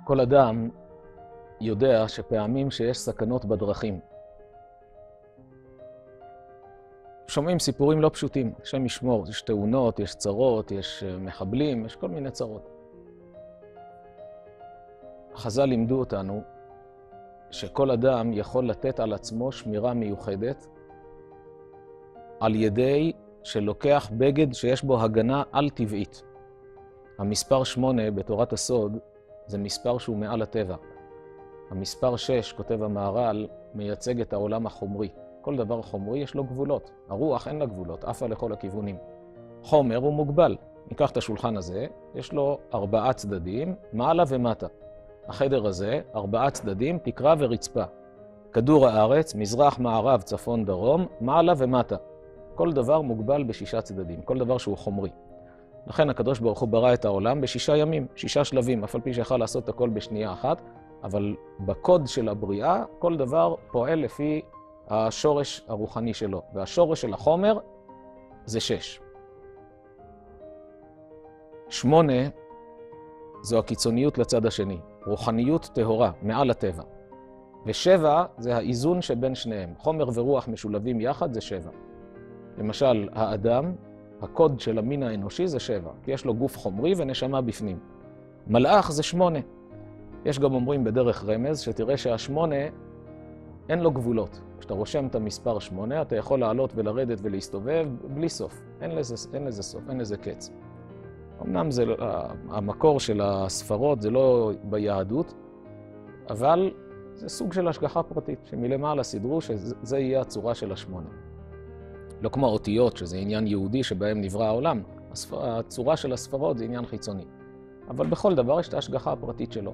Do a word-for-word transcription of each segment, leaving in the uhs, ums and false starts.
כל אדם יודע שפעמים שיש סכנות בדרכים. שומעים סיפורים לא פשוטים, השם ישמור, יש תאונות, יש צרות, יש מחבלים, יש כל מיני צרות. חז"ל לימדו אותנו שכל אדם יכול לתת על עצמו שמירה מיוחדת על ידי שלוקח בגד שיש בו הגנה על טבעית. המספר שמונה בתורת הסוד זה מספר שהוא מעל הטבע. המספר שש, כותב המהר"ל, מייצג את העולם החומרי. כל דבר חומרי יש לו גבולות. הרוח אין לה גבולות, עפה לכל הכיוונים. חומר הוא מוגבל. ניקח את השולחן הזה, יש לו ארבעה צדדים, מעלה ומטה. החדר הזה, ארבעה צדדים, תקרה ורצפה. כדור הארץ, מזרח, מערב, צפון, דרום, מעלה ומטה. כל דבר מוגבל בשישה צדדים, כל דבר שהוא חומרי. לכן הקדוש ברוך הוא ברא את העולם בשישה ימים, שישה שלבים, אף על פי שיכול לעשות הכל בשנייה אחת, אבל בקוד של הבריאה, כל דבר פועל לפי השורש הרוחני שלו, והשורש של החומר זה שש. שמונה זו הקיצוניות לצד השני, רוחניות טהורה, מעל הטבע. ושבע זה האיזון שבין שניהם, חומר ורוח משולבים יחד זה שבע. למשל, האדם, הקוד של המין האנושי זה שבע, כי יש לו גוף חומרי ונשמה בפנים. מלאך זה שמונה. יש גם אומרים בדרך רמז שתראה שהשמונה אין לו גבולות. כשאתה רושם את המספר שמונה, אתה יכול לעלות ולרדת ולהסתובב בלי סוף. אין לזה, אין לזה סוף, אין לזה קץ. אמנם זה, המקור של הספרות זה לא ביהדות, אבל זה סוג של השגחה פרטית, שמלמעלה סידרו שזה יהיה הצורה של השמונה. לא כמו האותיות, שזה עניין יהודי שבהם נברא העולם. הצורה של הספרות זה עניין חיצוני. אבל בכל דבר יש את ההשגחה הפרטית שלו.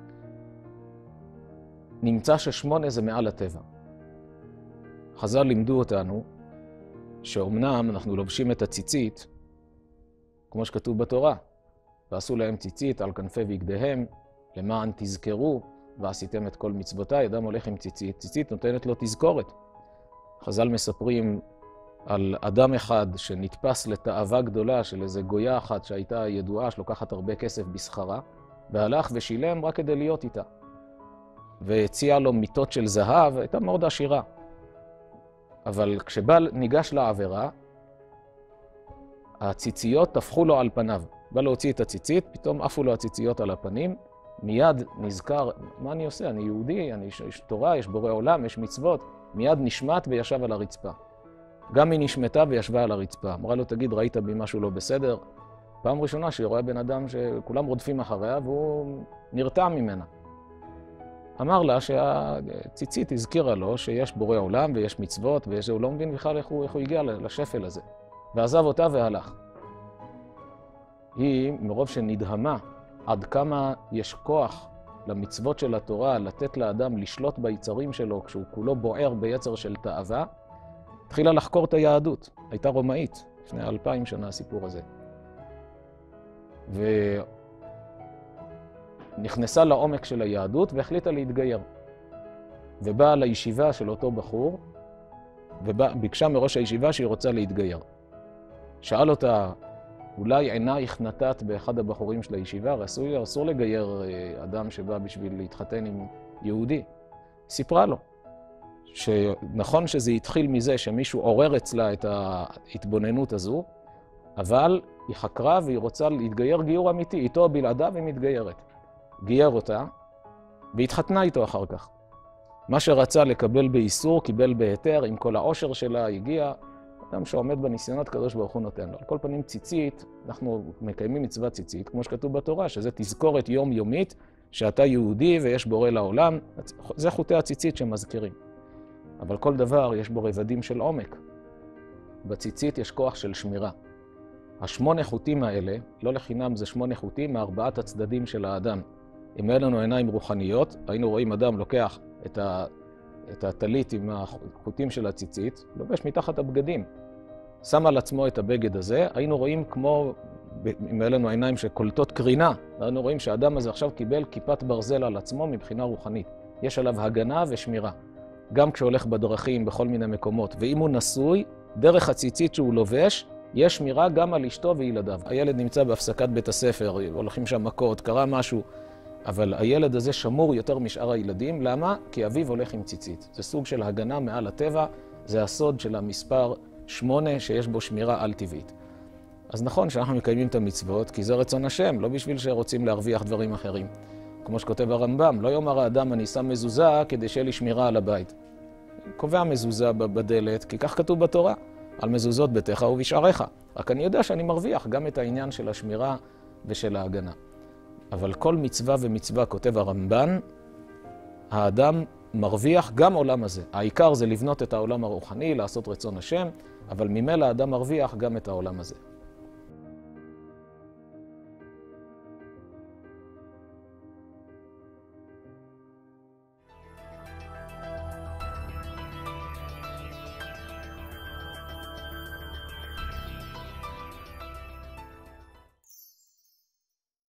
נמצא ששמונה זה מעל הטבע. חז"ל לימדו אותנו שאומנם אנחנו לובשים את הציצית, כמו שכתוב בתורה, ועשו להם ציצית על כנפי בגדיהם, למען תזכרו, ועשיתם את כל מצוותיי. אדם הולך עם ציצית, ציצית נותנת לו תזכורת. חז"ל מספרים על אדם אחד שנתפס לתאווה גדולה של איזו גויה אחת שהייתה ידועה, שלוקחת הרבה כסף בסחרה, והלך ושילם רק כדי להיות איתה. והציע לו מיטות של זהב, הייתה מאוד עשירה. אבל כשבא ניגש לעבירה, הציציות תפחו לו על פניו. בא להוציא את הציצית, פתאום עפו לו הציציות על הפנים, מיד נזכר, מה אני עושה? אני יהודי, אני, יש תורה, יש בורא עולם, יש מצוות. מיד נשמט וישב על הרצפה. גם היא נשמטה וישבה על הרצפה. אמרה לו, תגיד, ראית בי משהו לא בסדר? פעם ראשונה שהיא רואה בן אדם שכולם רודפים אחריה והוא נרתע ממנה. אמר לה שהציצית הזכירה לו שיש בורא עולם ויש מצוות, והוא לא מבין בכלל איך הוא, איך הוא הגיע לשפל הזה. ועזב אותה והלך. היא, מרוב שנדהמה עד כמה יש כוח למצוות של התורה לתת לאדם לשלוט ביצרים שלו כשהוא כולו בוער ביצר של תאווה, התחילה לחקור את היהדות. הייתה רומאית, לפני אלפיים שנה הסיפור הזה. ונכנסה לעומק של היהדות והחליטה להתגייר. ובאה לישיבה של אותו בחור, וביקשה מראש הישיבה שהיא רוצה להתגייר. שאל אותה, אולי עינייך נתת באחד הבחורים של הישיבה, אסור, אסור לגייר אדם שבא בשביל להתחתן עם יהודי. סיפרה לו. שנכון שזה התחיל מזה שמישהו עורר אצלה את ההתבוננות הזו, אבל היא חקרה והיא רוצה להתגייר גיור אמיתי, איתו או בלעדיו היא מתגיירת. גייר אותה והתחתנה איתו אחר כך. מה שרצה לקבל באיסור קיבל בהיתר, עם כל העושר שלה הגיע, אדם שעומד בניסיונות קדוש ברוך הוא נותן לו. על כל פנים ציצית, אנחנו מקיימים מצוות ציצית, כמו שכתוב בתורה, שזה תזכורת יומיומית שאתה יהודי ויש בורא לעולם, זה חוטי הציצית שמזכירים. אבל כל דבר יש בו רבדים של עומק. בציצית יש כוח של שמירה. השמונה חוטים האלה, לא לחינם זה שמונה חוטים מארבעת הצדדים של האדם. אם היה לנו עיניים רוחניות, היינו רואים אדם לוקח את, ה, את הטלית עם החוטים של הציצית, לובש מתחת הבגדים. שם על עצמו את הבגד הזה, היינו רואים כמו, אם היה לנו עיניים שקולטות קרינה, היינו רואים שהאדם הזה עכשיו קיבל כיפת ברזל על עצמו מבחינה רוחנית. יש עליו הגנה ושמירה. גם כשהולך בדרכים, בכל מיני מקומות. ואם הוא נשוי, דרך הציצית שהוא לובש, יש שמירה גם על אשתו וילדיו. הילד נמצא בהפסקת בית הספר, הולכים שם מכות, קרה משהו. אבל הילד הזה שמור יותר משאר הילדים. למה? כי אביו הולך עם ציצית. זה סוג של הגנה מעל הטבע, זה הסוד של המספר שמונה שיש בו שמירה על טבעית. אז נכון שאנחנו מקיימים את המצוות, כי זה רצון השם, לא בשביל שרוצים להרוויח דברים אחרים. כמו שכותב הרמב"ם, לא יאמר האדם אני שם מזוזה כדי שיהיה לי שמירה על הבית. קובע מזוזה בדלת, כי כך כתוב בתורה, על מזוזות ביתך ובשעריך. רק אני יודע שאני מרוויח גם את העניין של השמירה ושל ההגנה. אבל כל מצווה ומצווה, כותב הרמב"ן, האדם מרוויח גם עולם הזה. העיקר זה לבנות את העולם הרוחני, לעשות רצון השם, אבל ממילא האדם מרוויח גם את העולם הזה.